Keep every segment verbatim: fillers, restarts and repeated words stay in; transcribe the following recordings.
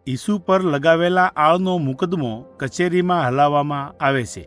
ઈસુ પર લગાવેલા આળનો મુકદ્દમો કચેરીમાં હલાવવામાં આવે છે।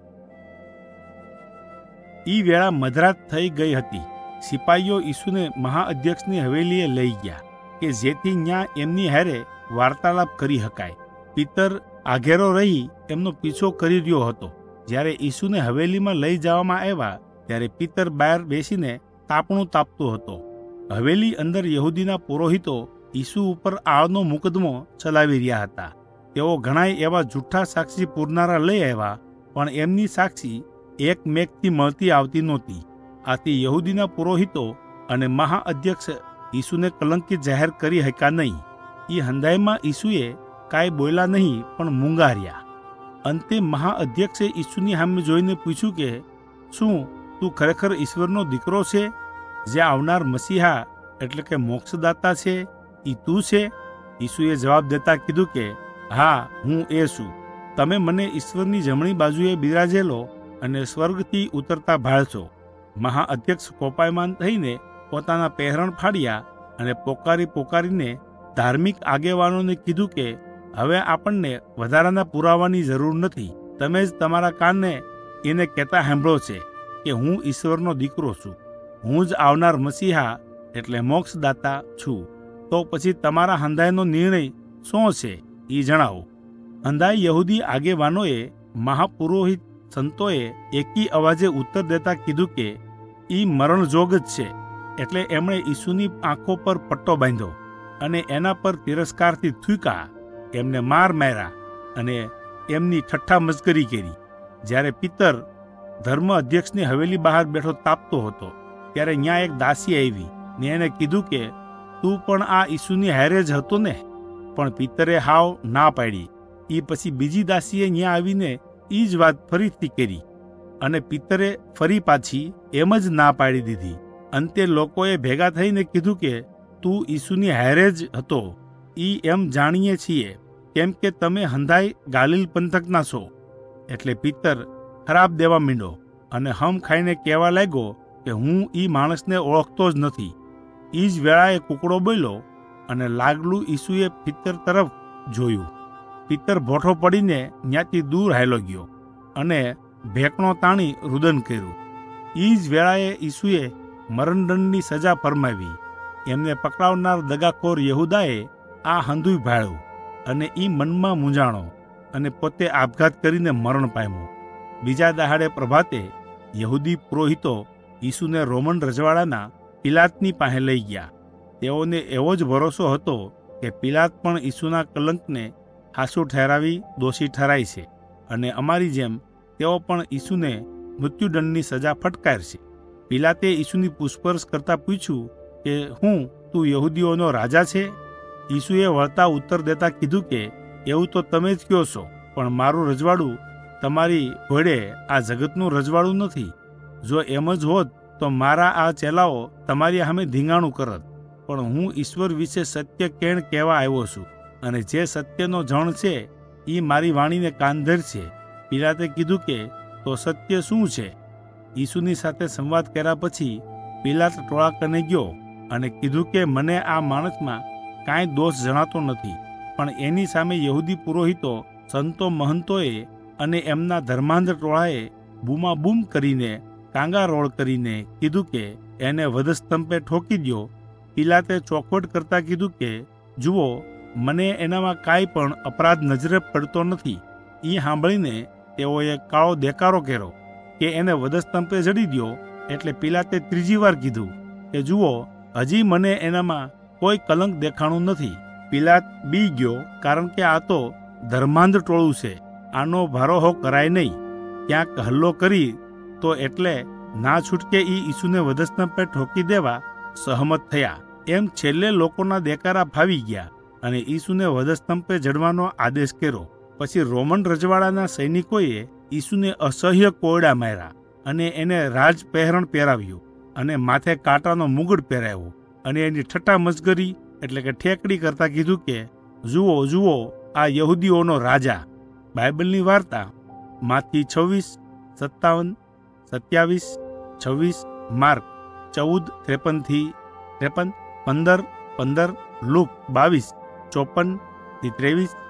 ઈ વેળા મધરાત થઈ ગઈ હતી। સિપાહીઓ ઈસુને મહાઅધ્યક્ષની હવેલીએ લઈ ગયા કે જેથી ન્યા એમની હારે વાર્તાલાપ કરી શકાય। પિતર આઘેરો રહી એમનો પીછો કરી રહ્યો હતો। જ્યારે ઈસુને હવેલીમાં લઈ જવામાં આવ્યા ત્યારે પિતર બહાર બેસીને તાપણું તાપતો હતો। હવેલી અંદર યહૂદીના પુરોહિતો ઈસુ ઉપર આળનો મુકદ્દમો ચલાવી રહ્યા હતા। તેઓ ઘણાય એવા જૂઠા સાક્ષી પૂરનારા લઈ આવ્યા, પણ એમની સાક્ષી એક મેઘથી મળતી આવતી નહોતી। આથી યહૂદીના પુરોહિતો અને મહાઅધ્યક્ષ ઈસુને કલંકિત જાહેર કરી શક્યા નહીં। એ હંધાઈમાં ઈસુએ કાંઈ બોલ્યા નહીં, પણ મૂંગા રહ્યા। અંતે મહાઅધ્યક્ષે ઈસુની સામે જોઈને પૂછ્યું કે શું તું ખરેખર ઈશ્વરનો દીકરો છે? જે આવનાર મસીહા એટલે કે મોક્ષદાતા છે એ તું છે? ઈસુએ જવાબ દેતા કીધું કે હા, હું એ છું। તમે મને ઈશ્વરની જમણી બાજુએ બિરાજેલો અને સ્વર્ગથી ઉતરતા ભાળશો। મહાઅધ્યક્ષ કોપાયમાન થઈને પોતાના પહેરણ ફાડ્યા અને પોકારી પોકારીને ધાર્મિક આગેવાનોને કીધું કે હવે આપણને વધારાના પુરાવાની જરૂર નથી। તમે જ તમારા કાનને એને કહેતા સાંભળો છે કે હું ઈશ્વરનો દીકરો છું, હું જ આવનાર મસીહા એટલે મોક્ષદાતા છું। તો પછી તમારા હંધાઈનો નિર્ણય શું છે એ જણાવો। હંધાઈ યહૂદી આગેવાનોએ મહાપુરોહિત સંતોએ એકી અવાજે ઉત્તર દેતા કીધું કે ઈ મરણજોગ જ છે। એટલે એમણે ઈસુની આંખો પર પટ્ટો બાંધ્યો અને એના પર તિરસ્કારથી થૂક્યા, એમને માર માર્યા અને એમની ઠઠ્ઠા મસ્કરી કરી। જ્યારે પિતર ધર્મ અધ્યક્ષની હવેલી બહાર બેઠો તાપતો હતો ત્યારે ત્યાં એક દાસી આવી ને એને કીધું કે તું પણ આ ઈસુની હારે જ હતો ને? પણ પિતરે હાવ ના પાડી। એ પછી બીજી દાસીએ ત્યાં આવીને એ જ વાત ફરીથી કરી અને પિતરે ફરી પાછી એમ જ ના પાડી દીધી। અંતે લોકોએ ભેગા થઈને કીધું કે તું ઈસુની હારે જ હતો, એ એમ જાણીએ છીએ, કેમ કે તમે હંધાઈ ગાલિલ પંથકના છો। એટલે પિતર ખરાબ દેવા માંડ્યો અને હમ ખાઈને કહેવા લાગ્યો કે હું ઈ માણસને ઓળખતો જ નથી। એ જ વેળાએ કુકડો બોલ્યો અને લાગલું ઈસુએ પિતર તરફ જોયું। પિતર ભોઠો પડીને ત્યાંથી દૂર હાલ્યો ગયો અને ભેકણો તાણી રુદન કર્યું। એ જ વેળાએ ઈસુએ મરણદંડની સજા ફરમાવી। એમને પકડાવનાર દગાખોર યહૂદાએ આ હંધુય ભાળ્યું અને એ મનમાં મૂંઝાણો અને પોતે આપઘાત કરીને મરણ પામ્યો। બીજા દહાડે પ્રભાતે યહૂદી પુરોહિતો ઈસુને રોમન રજવાડાના પિલાતની પાસે લઈ ગયા। તેઓને એવો જ ભરોસો હતો કે પિલાત પણ ઈસુના કલંકને હાસુ ઠેરાવી દોષી ઠરાય છે અને અમારી જેમ તેઓ પણ ઈસુને મૃત્યુદંડની સજા ફટકારશે। પિલાતે ઈસુની પૂછપરછ કરતા પૂછ્યું કે હું તું યહૂદીઓનો રાજા છે? ઈસુએ વળતા ઉત્તર દેતા કીધું કે એવું તો તમે જ કહો છો, પણ મારું રજવાડું તમારી ઘોડે આ જગતનું રજવાડું નથી। જો એમ જ હોત તો મારા આ ચેલાઓ તમારી સામે ધીંગાણું કરત, પણ હું ઈશ્વર વિશે સત્ય કેણ કહેવા આવ્યો છું અને જે સત્યનો જણ છે એ મારી વાણીને કાન ધરશે। પિલાતે કીધું કે તો સત્ય શું છે? ઈસુની સાથે સંવાદ કર્યા પછી પિલાત ટોળા કને ગયો અને કીધું કે મને આ માણસમાં કાંઈ દોષ જણાતો નથી। પણ એની સામે યહૂદી પુરોહિતો, સંતો, મહંતોએ અને એમના ધર્માંધ ટોળાએ બૂમાબૂમ કરીને કાંગા રોળ કરીને કીધું કે એને વધસ્તંભે ઠોકી દો। પિલાતે ચોખવટ કરતા કીધું કે જુઓ, મને એનામાં કાંઈ પણ અપરાધ નજરે પડતો નથી। એ સાંભળીને તેઓએ કાળો દેકારો કર્યો કે એને વધસ્તંભે જડી દો। એટલે પિલાતે ત્રીજી વાર કીધું કે જુઓ, હજી મને એનામાં કોઈ કલંક દેખાણું નથી। પિલાત બી ગયો, કારણ કે આ તો ધર્માંધ ટોળું છે, આનો ભારોહો કરાય નહીં। ક્યાંક હલ્લો કરી તો એટલે ના છૂટકે ઈ ઈસુને વધસ્તંભે ઠોકી દેવા સહમત થયા। એમ છેલ્લે લોકોના દેકારા ફાવી ગયા અને ઈસુને વધસ્તંભે જડવાનો આદેશ કર્યો। પછી રોમન રજવાડાના સૈનિકોએ ઈસુને અસહ્ય કોયડા માર્યા અને એને રાજ પહેરણ પહેરાવ્યું અને માથે કાંટાનો મુગટ પહેરાવ્યો અને એની ઠઠ્ઠા મસ્કરી એટલે કે ઠેકડી કરતા કીધું કે જુઓ જુઓ, આ યહૂદીઓનો રાજા। બાઇબલની વાર્તા માથી છવ્વીસ સત્તાવન સત્યાવીસ છવ્વીસ, માર્ક ચૌદ ત્રેપન થી ત્રેપન, પંદર પંદર, લુક બાવીસ ચોપન થી ત્રેવીસ,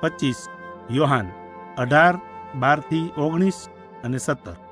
પચીસ યોહાન અઢાર બારથી ઓગણીસ અને સત્તર.